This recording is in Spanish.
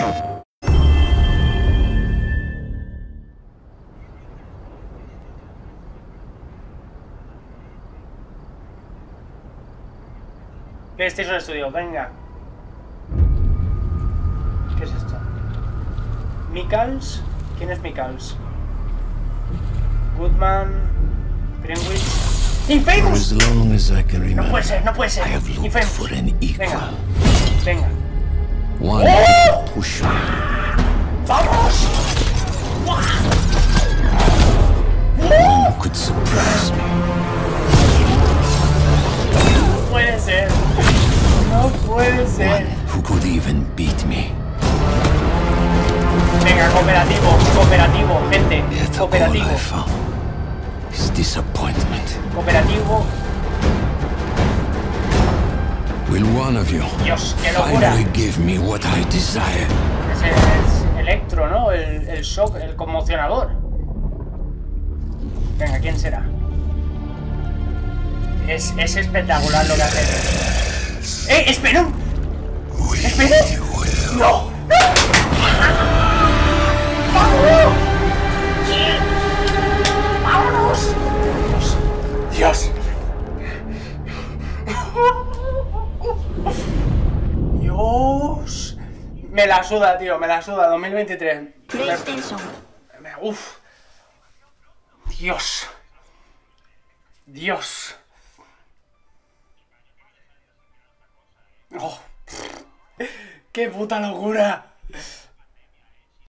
PlayStation Studio, venga. ¿Qué es esto? Mikals. ¿Quién es Mikals? Goodman. Greenwich. ¡Infamous! No puede ser, no puede ser. Infamous. Venga. Venga. ¡Oh! ¡Vamos! No puede ser. No puede ser. Venga, cooperativo, cooperativo, gente. Cooperativo. Cooperativo. Dios, qué locura. Ese es Electro, ¿no? El shock, el conmocionador. Venga, ¿quién será? Es espectacular lo que hace. ¡Espera! ¡Espera! ¡No! ¡Vámonos! ¡Vámonos! ¡Dios! ¡Dios! Me la suda, tío, me la suda. 2023. PlayStation. Uf. Dios. Dios. Oh. ¡Qué puta locura!